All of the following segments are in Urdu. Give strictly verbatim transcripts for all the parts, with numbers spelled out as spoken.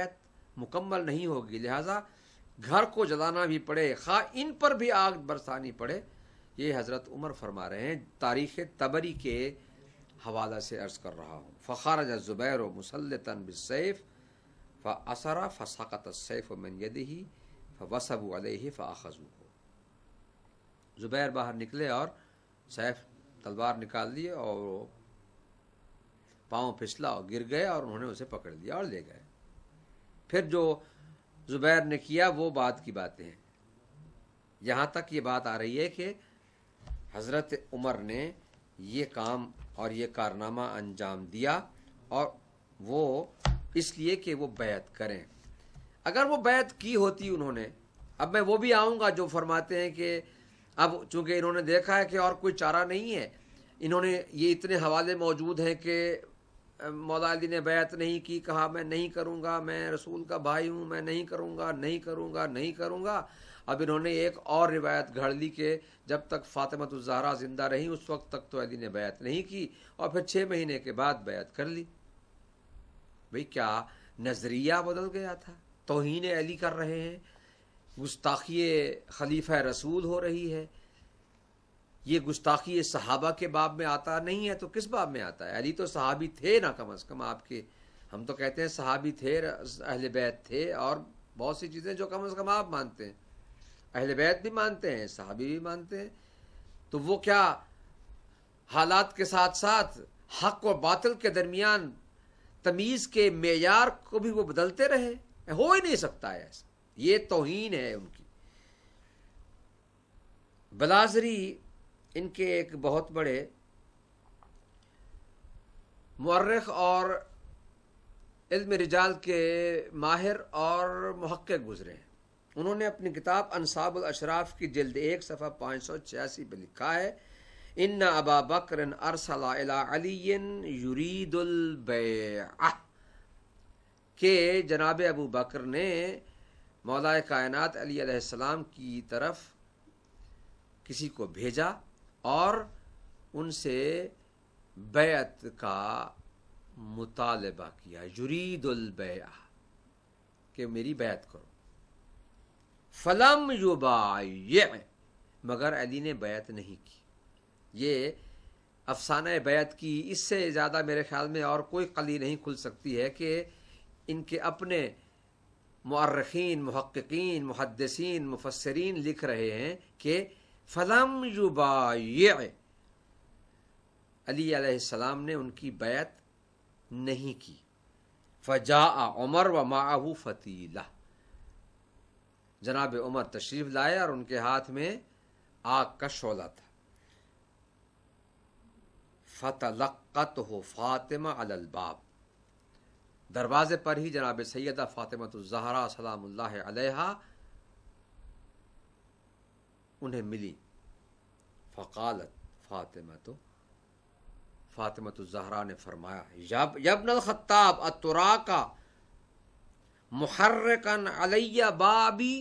مکمل نہیں ہوگی، لہذا گھر کو جلانا بھی پڑے، خواہ ان پر بھی آگ برسانی پڑے۔ یہ حضرت عمر فرما رہے ہیں، تاریخ طبری کے حوالہ سے عرض کر رہا ہوں۔ فخرج الزبیر مسلطا بالسیف فأسر فسقط السیف من یدہ فوثبوا علیہ فاخذوہ۔ زبیر باہر نکلے اور سیف تلوار نکال لیے اور پاؤں پھسلا اور گر گئے اور انہوں نے اسے پکڑ لیا اور لے گئے۔ پھر جو زبیر نے کیا وہ بعد کی باتیں ہیں۔ یہاں تک یہ بات آ رہی ہے کہ حضرت عمر نے یہ کام اور یہ کارنامہ انجام دیا، اور وہ اس لیے کہ وہ بیعت کریں۔ اگر وہ بیعت کی ہوتی انہوں نے، اب میں وہ بھی آؤں گا جو فرماتے ہیں کہ اب چونکہ انہوں نے دیکھا ہے کہ اور کوئی چارہ نہیں ہے، انہوں نے یہ اتنے حوالے موجود ہیں کہ مولا علی نے بیعت نہیں کی، کہا میں نہیں کروں گا، میں رسول کا بھائی ہوں، میں نہیں کروں گا نہیں کروں گا نہیں کروں گا۔ اب انہوں نے ایک اور روایت گھڑ لی کہ جب تک فاطمہ الزہرا زندہ رہی اس وقت تک تو علی نے بیعت نہیں کی، اور پھر چھ مہینے کے بعد بیعت کر لی۔ بھئی کیا نظریہ بدل گیا تھا؟ توہین علی کر رہے ہیں، گستاخی خلیفہ رسول ہو رہی ہے۔ یہ گستاخی صحابہ کے باب میں آتا نہیں ہے تو کس باب میں آتا ہے؟ علی تو صحابی تھے نا، کم از کم آپ کے، ہم تو کہتے ہیں صحابی تھے، اہل بیت تھے، اور بہت سی چیزیں جو کم از کم آپ مانتے ہیں، اہل بیت بھی مانتے ہیں، صحابی بھی مانتے ہیں۔ تو وہ کیا حالات کے ساتھ ساتھ حق و باطل کے درمیان تمیز کے معیار کو بھی وہ بدلتے رہے؟ ہو ہی نہیں سکتا ہے ایسا، یہ توہین ہے ان کی۔ بلازری ان کے ایک بہت بڑے مورخ اور علم رجال کے ماہر اور محقق گزرے ہیں۔ انہوں نے اپنی کتاب انصاب الاشراف کی جلد ایک صفحہ پانچ سو چھیاسی پہ لکھا ہے، ان ابا بکر ارسل الی علی یرید البیعہ، کہ جناب ابو بکر نے مولا کائنات علی علیہ السلام کی طرف کسی کو بھیجا اور ان سے بیعت کا مطالبہ کیا، یرید البیعہ، کہ میری بیعت کرو۔ فلم یبایع، مگر علی نے بیعت نہیں کی۔ یہ افسانہ بیعت کی اس سے زیادہ میرے خیال میں اور کوئی قلی نہیں کھل سکتی ہے کہ ان کے اپنے مؤرخین، محققین، محدثین، مفسرین لکھ رہے ہیں کہ فلم یبایع، علی علیہ السلام نے ان کی بیعت نہیں کی۔ فجاء عمر ومعه فتیلہ، جناب عمر تشریف لائے اور ان کے ہاتھ میں آگ کا شعلہ تھا۔ فتلقته فاطمہ علی الباب، دروازے پر ہی جناب سیدہ فاطمہ الزہرا سلام اللہ علیہا انہیں ملی۔ فقالت فاطمہ تو فاطمہ الزہرا نے فرمایا، یا ابن الخطاب اتراک محرکا علی بابی،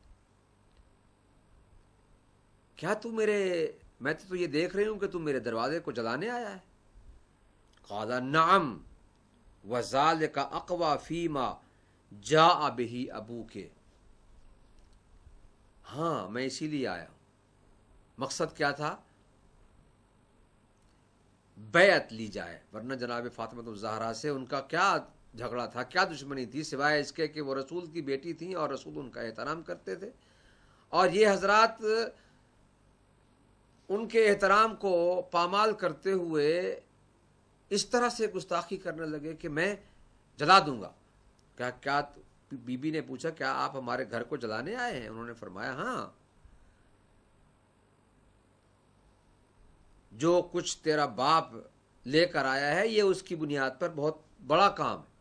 کیا تو میرے، میں تو یہ دیکھ رہی ہوں کہ تم میرے دروازے کو جلانے آیا ہے۔ قال نعم وذالک اقوی فیما جاء بہ ابوک، ہاں میں اسی لیے آیا ہوں۔ مقصد کیا تھا؟ بیعت لی جائے، ورنہ جناب فاطمہ الزہرا سے ان کا کیا جھگڑا تھا، کیا دشمنی تھی، سوائے اس کے کہ وہ رسول کی بیٹی تھیں اور رسول ان کا احترام کرتے تھے، اور یہ حضرات ان کے احترام کو پامال کرتے ہوئے اس طرح سے گستاخی کرنے لگے کہ میں جلا دوں گا۔ کیا کیا بی بی نے پوچھا کیا آپ ہمارے گھر کو جلانے آئے ہیں؟ انہوں نے فرمایا ہاں، جو کچھ تیرا باپ لے کر آیا ہے یہ اس کی بنیاد پر بہت بڑا کام ہے۔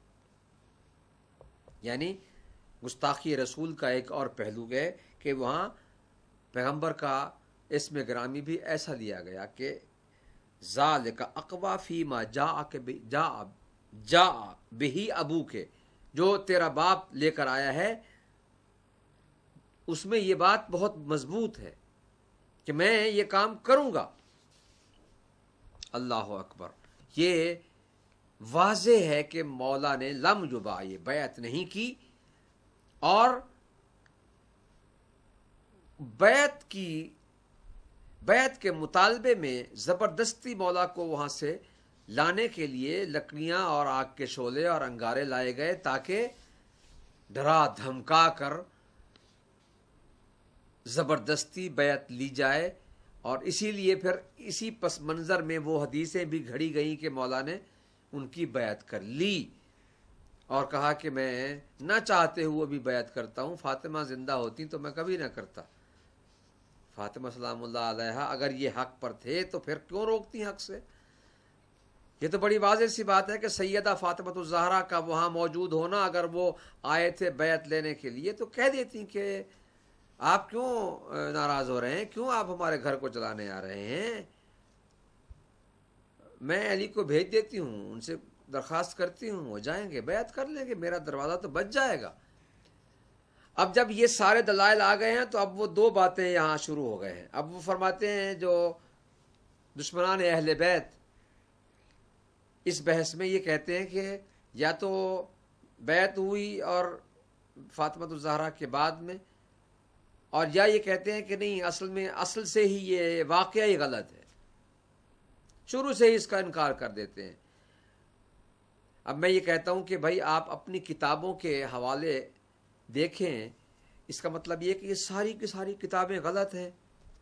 یعنی گستاخی رسول کا ایک اور پہلو ہے کہ وہاں پیغمبر کا اسم گرامی بھی ایسا لیا گیا کہ ذالک اقوی فیما جاء جاء جاء بہ ابو کے، جو تیرا باپ لے کر آیا ہے اس میں یہ بات بہت مضبوط ہے کہ میں یہ کام کروں گا۔ اللہ اکبر، یہ واضح ہے کہ مولا نے لم یبایع بیعت نہیں کی، اور بیعت کی بیعت کے مطالبے میں زبردستی مولا کو وہاں سے لانے کے لیے لکڑیاں اور آگ کے شعلے اور انگارے لائے گئے تاکہ ڈرا دھمکا کر زبردستی بیعت لی جائے. اور اسی لیے پھر اسی پس منظر میں وہ حدیثیں بھی گھڑی گئیں کہ مولا نے ان کی بیعت کر لی اور کہا کہ میں نہ چاہتے ہوئے بھی بیعت کرتا ہوں، فاطمہ زندہ ہوتی تو میں کبھی نہ کرتا. فاطمہ سلام اللہ علیہ اگر یہ حق پر تھے تو پھر کیوں روکتی حق سے؟ یہ تو بڑی واضح سی بات ہے کہ سیدہ فاطمہ الزہرا کا وہاں موجود ہونا، اگر وہ آئے تھے بیعت لینے کے لیے تو کہہ دیتی کہ آپ کیوں ناراض ہو رہے ہیں، کیوں آپ ہمارے گھر کو چلانے آ رہے ہیں، میں علی کو بھیج دیتی ہوں، ان سے درخواست کرتی ہوں، وہ جائیں گے بیعت کر لیں گے، میرا دروازہ تو بچ جائے گا. اب جب یہ سارے دلائل آ گئے ہیں تو اب وہ دو باتیں یہاں شروع ہو گئے ہیں. اب وہ فرماتے ہیں جو دشمنان اہل بیت اس بحث میں یہ کہتے ہیں کہ یا تو بیعت ہوئی اور فاطمہ الزہرا کے بعد میں، اور یا یہ کہتے ہیں کہ نہیں، اصل میں اصل سے ہی یہ واقعہ ہی غلط ہے، شروع سے ہی اس کا انکار کر دیتے ہیں. اب میں یہ کہتا ہوں کہ بھائی آپ اپنی کتابوں کے حوالے دیکھیں، اس کا مطلب یہ کہ یہ ساری کی ساری کتابیں غلط ہیں.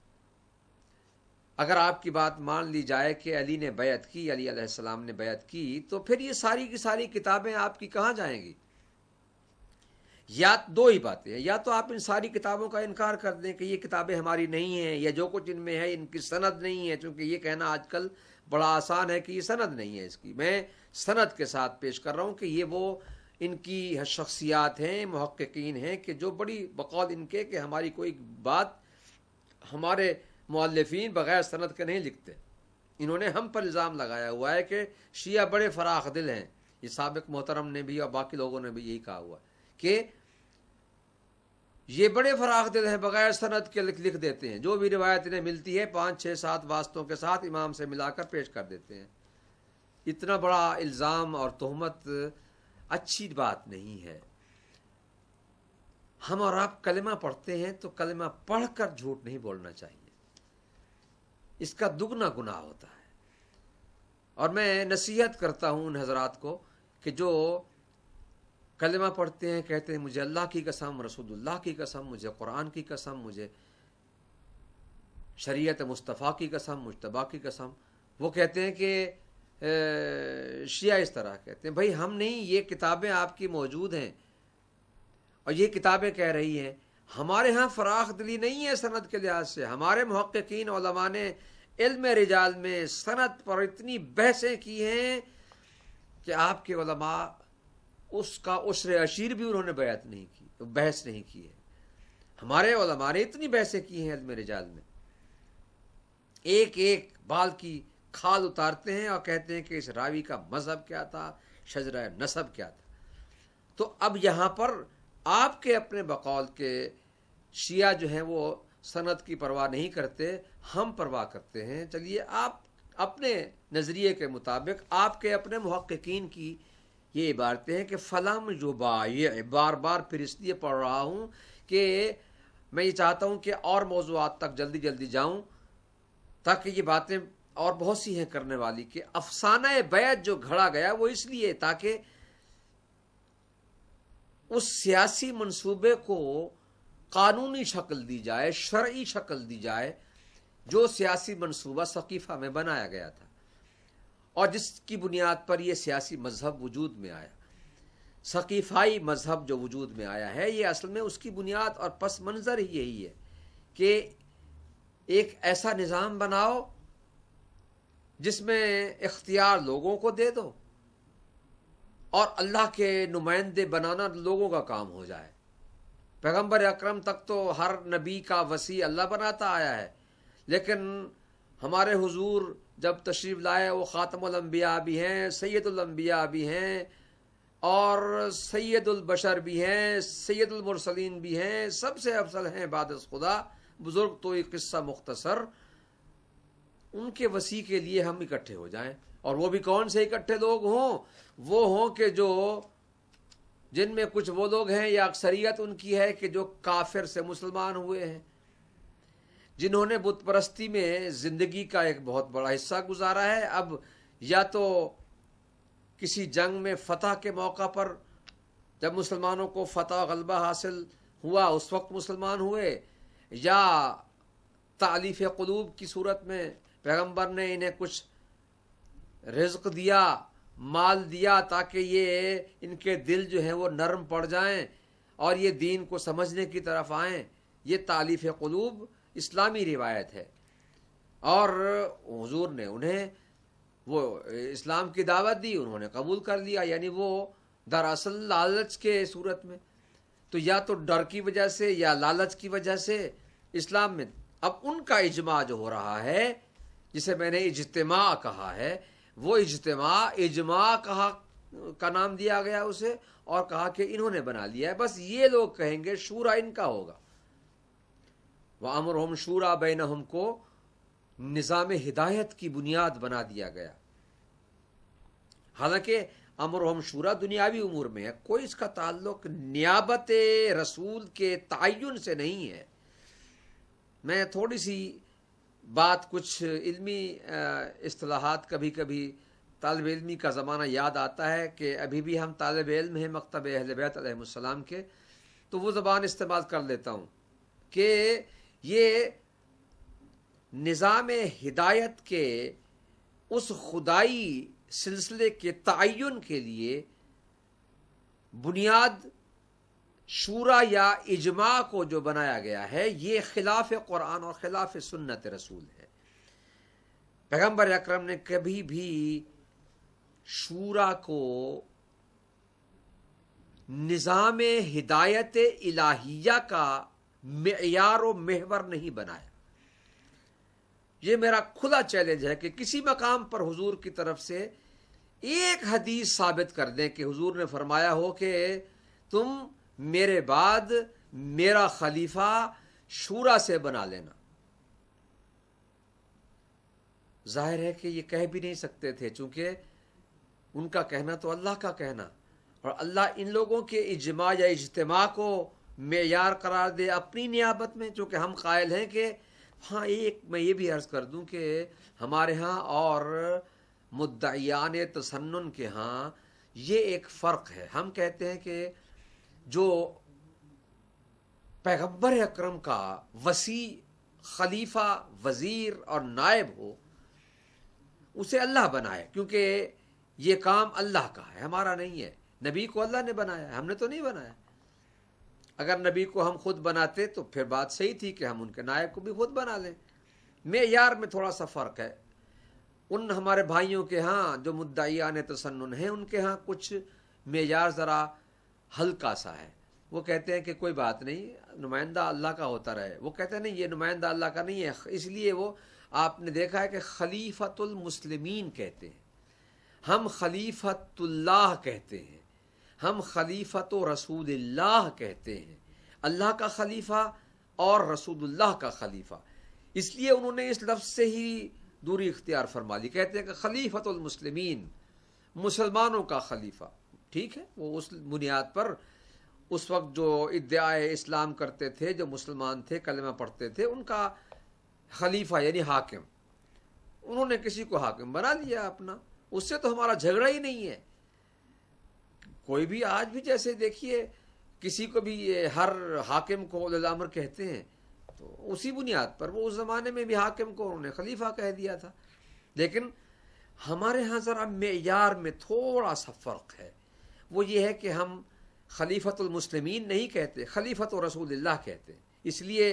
اگر آپ کی بات مان لی جائے کہ علی نے بیعت کی، علی علیہ السلام نے بیعت کی، تو پھر یہ ساری کی ساری کتابیں آپ کی کہاں جائیں گی؟ یا دو ہی باتیں ہیں، یا تو آپ ان ساری کتابوں کا انکار کر دیں کہ یہ کتابیں ہماری نہیں ہیں، یا جو کچھ ان میں ہے ان کی سند نہیں ہے، چونکہ یہ کہنا آج کل بڑا آسان ہے کہ یہ سند نہیں ہے اس کی. میں سند کے ساتھ پیش کر رہا ہوں کہ یہ وہ ان کی شخصیات ہیں، محققین ہیں کہ جو بڑی بقول ان کے کہ ہماری کوئی بات ہمارے مؤلفین بغیر سند کے نہیں لکھتے. انہوں نے ہم پر الزام لگایا ہوا ہے کہ شیعہ بڑے فراخ دل ہیں. یہ سابق محترم نے بھی اور باقی لوگوں نے بھی یہی کہا ہوا کہ یہ بڑے فراخ دل ہیں، بغیر سند کے لکھ دیتے ہیں، جو بھی روایت انہیں ملتی ہے پانچ چھ سات واسطوں کے ساتھ امام سے ملا کر پیش کر دیتے ہیں. اتنا بڑا الزام اور تہمت اچھی بات نہیں ہے. ہم اور آپ کلمہ پڑھتے ہیں تو کلمہ پڑھ کر جھوٹ نہیں بولنا چاہیے، اس کا دگنا گناہ ہوتا ہے. اور میں نصیحت کرتا ہوں ان حضرات کو کہ جو کلمہ پڑھتے ہیں، کہتے ہیں مجھے اللہ کی قسم، رسول اللہ کی قسم، مجھے قرآن کی قسم، مجھے شریعت مصطفیٰ کی قسم، مجتبیٰ کی قسم، وہ کہتے ہیں کہ شیعہ اس طرح کہتے ہیں. بھائی ہم نہیں، یہ کتابیں آپ کی موجود ہیں اور یہ کتابیں کہہ رہی ہیں. ہمارے ہاں فراخ دلی نہیں ہے سند کے لحاظ سے. ہمارے محققین علماء نے علم رجال میں سند پر اتنی بحثیں کی ہیں کہ آپ کے علماء اس کا عشر عشیر بھی انہوں نے بیعت نہیں کی، بحث نہیں کی ہے. ہمارے علماء نے اتنی بحثیں کی ہیں علم رجال میں، ایک ایک بال کی کھال اتارتے ہیں اور کہتے ہیں کہ اس راوی کا مذہب کیا تھا، شجرہ نسب کیا تھا. تو اب یہاں پر آپ کے اپنے بقول کے شیعہ جو ہیں وہ سند کی پرواہ نہیں کرتے، ہم پرواہ کرتے ہیں. چلیے آپ اپنے نظریے کے مطابق، آپ کے اپنے محققین کی یہ عبارتیں ہیں کہ فلم یبایع، بار بار پھر اس لیے پڑھ رہا ہوں کہ میں یہ چاہتا ہوں کہ اور موضوعات تک جلدی جلدی جاؤں تاکہ یہ باتیں اور بہت سی ہیں کرنے والی. کہ افسانہ بیعت جو گھڑا گیا وہ اس لیے تاکہ اس سیاسی منصوبے کو قانونی شکل دی جائے، شرعی شکل دی جائے، جو سیاسی منصوبہ ثقیفہ میں بنایا گیا تھا اور جس کی بنیاد پر یہ سیاسی مذہب وجود میں آیا. ثقیفائی مذہب جو وجود میں آیا ہے، یہ اصل میں اس کی بنیاد اور پس منظر ہی یہی ہے کہ ایک ایسا نظام بناؤ جس میں اختیار لوگوں کو دے دو اور اللہ کے نمائندے بنانا لوگوں کا کام ہو جائے. پیغمبر اکرم تک تو ہر نبی کا وسیع اللہ بناتا آیا ہے، لیکن ہمارے حضور جب تشریف لائے وہ خاتم الانبیاء بھی ہیں، سید الانبیاء بھی ہیں اور سید البشر بھی ہیں، سید المرسلین بھی ہیں، سب سے افضل ہیں بعد از خدا. بزرگ تو یہ قصہ مختصر، ان کے وسیع کے لیے ہم اکٹھے ہو جائیں اور وہ بھی کون سے اکٹھے لوگ ہوں؟ وہ ہوں کہ جو جن میں کچھ وہ لوگ ہیں یا اکثریت ان کی ہے کہ جو کافر سے مسلمان ہوئے ہیں، جنہوں نے بت پرستی میں زندگی کا ایک بہت بڑا حصہ گزارا ہے. اب یا تو کسی جنگ میں فتح کے موقع پر جب مسلمانوں کو فتح غلبہ حاصل ہوا اس وقت مسلمان ہوئے، یا تالیف قلوب کی صورت میں پیغمبر نے انہیں کچھ رزق دیا، مال دیا تاکہ یہ ان کے دل جو ہیں وہ نرم پڑ جائیں اور یہ دین کو سمجھنے کی طرف آئیں. یہ تالیف قلوب اسلامی روایت ہے، اور حضور نے انہیں وہ اسلام کی دعوت دی، انہوں نے قبول کر لیا. یعنی وہ دراصل لالچ کے صورت میں، تو یا تو ڈر کی وجہ سے یا لالچ کی وجہ سے اسلام میں. اب ان کا اجماع جو ہو رہا ہے جسے میں نے اجتماع کہا ہے، وہ اجتماع اجماع کہا کا نام دیا گیا اسے، اور کہا کہ انہوں نے بنا لیا ہے. بس یہ لوگ کہیں گے شورا ان کا ہوگا. وَأَمْرُهُمْ شُورَى بَيْنَهُمْ کو نظام ہدایت کی بنیاد بنا دیا گیا. حالانکہ امرہم شورا دنیاوی امور میں ہے، کوئی اس کا تعلق نیابت رسول کے تعین سے نہیں ہے. میں تھوڑی سی بات، کچھ علمی اصطلاحات کبھی کبھی طالب علمی کا زمانہ یاد آتا ہے کہ ابھی بھی ہم طالب علم ہیں مکتب اہل بیت علیہ السلام کے، تو وہ زبان استعمال کر لیتا ہوں کہ یہ نظام ہدایت کے اس خدائی سلسلے کے تعین کے لیے بنیاد شورا یا اجماع کو جو بنایا گیا ہے، یہ خلاف قرآن اور خلاف سنت رسول ہے. پیغمبر اکرم نے کبھی بھی شورا کو نظام ہدایت الہیہ کا معیار و محور نہیں بنایا. یہ میرا کھلا چیلنج ہے کہ کسی مقام پر حضور کی طرف سے ایک حدیث ثابت کر دیں کہ حضور نے فرمایا ہو کہ تم میرے بعد میرا خلیفہ شورا سے بنا لینا. ظاہر ہے کہ یہ کہہ بھی نہیں سکتے تھے، چونکہ ان کا کہنا تو اللہ کا کہنا، اور اللہ ان لوگوں کے اجماع یا اجتماع کو معیار قرار دے اپنی نیابت میں. چونکہ ہم قائل ہیں کہ ہاں، ایک میں یہ بھی عرض کر دوں کہ ہمارے ہاں اور مدعیان تسنن کے ہاں یہ ایک فرق ہے. ہم کہتے ہیں کہ جو پیغمبر اکرم کا وسیع خلیفہ، وزیر اور نائب ہو، اسے اللہ بنائے، کیونکہ یہ کام اللہ کا ہے، ہمارا نہیں ہے. نبی کو اللہ نے بنایا، ہم نے تو نہیں بنایا. اگر نبی کو ہم خود بناتے تو پھر بات صحیح تھی کہ ہم ان کے نائب کو بھی خود بنا لیں. معیار میں تھوڑا سا فرق ہے. ان ہمارے بھائیوں کے ہاں جو مدعیان تسنن ہیں، ان کے ہاں کچھ معیار ذرا ہلکا سا ہے. وہ کہتے ہیں کہ کوئی بات نہیں، نمائندہ اللہ کا ہوتا رہے. وہ کہتے ہیں نہیں، یہ نمائندہ اللہ کا نہیں ہے. اس لیے وہ آپ نے دیکھا ہے کہ خلیفۃ المسلمین کہتے ہیں، ہم خلیفۃ اللہ کہتے ہیں، ہم خلیفۃ رسول اللہ کہتے ہیں. اللہ کا خلیفہ اور رسول اللہ کا خلیفہ. اس لیے انہوں نے اس لفظ سے ہی دوری اختیار فرما لی. کہتے ہیں کہ خلیفۃ المسلمین، مسلمانوں کا خلیفہ. ٹھیک ہے، وہ اس بنیاد پر اس وقت جو ادعائے اسلام کرتے تھے، جو مسلمان تھے، کلمہ پڑھتے تھے، ان کا خلیفہ یعنی حاکم. انہوں نے کسی کو حاکم بنا لیا اپنا. اس سے تو ہمارا جھگڑا ہی نہیں ہے. کوئی بھی آج بھی جیسے دیکھیے کسی کو بھی ہر حاکم کو اولی الامر کہتے ہیں، تو اسی بنیاد پر وہ اس زمانے میں بھی حاکم کو انہوں نے خلیفہ کہہ دیا تھا. لیکن ہمارے ہاں ذرا معیار میں تھوڑا سا فرق ہے. وہ یہ ہے کہ ہم خلیفۃ المسلمین نہیں کہتے، خلیفۃ رسول اللہ کہتے ہیں. اس لیے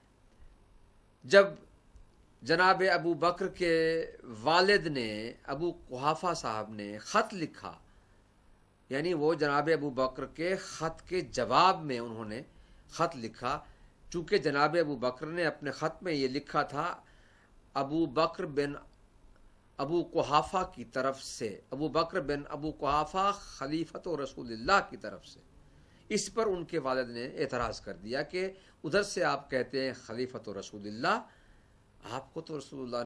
جب جناب ابو بکر کے والد نے، ابو قحافہ صاحب نے خط لکھا، یعنی وہ جناب ابو بکر کے خط کے جواب میں انہوں نے خط لکھا. چونکہ جناب ابو بکر نے اپنے خط میں یہ لکھا تھا ابو بکر بن ابو قحافہ کی طرف سے، ابو بکر بن ابو قحافہ خلیفۃ رسول اللہ کی طرف سے. اس پر ان کے والد نے اعتراض کر دیا کہ ادھر سے آپ کہتے ہیں خلیفۃ رسول اللہ، آپ کو تو رسول اللہ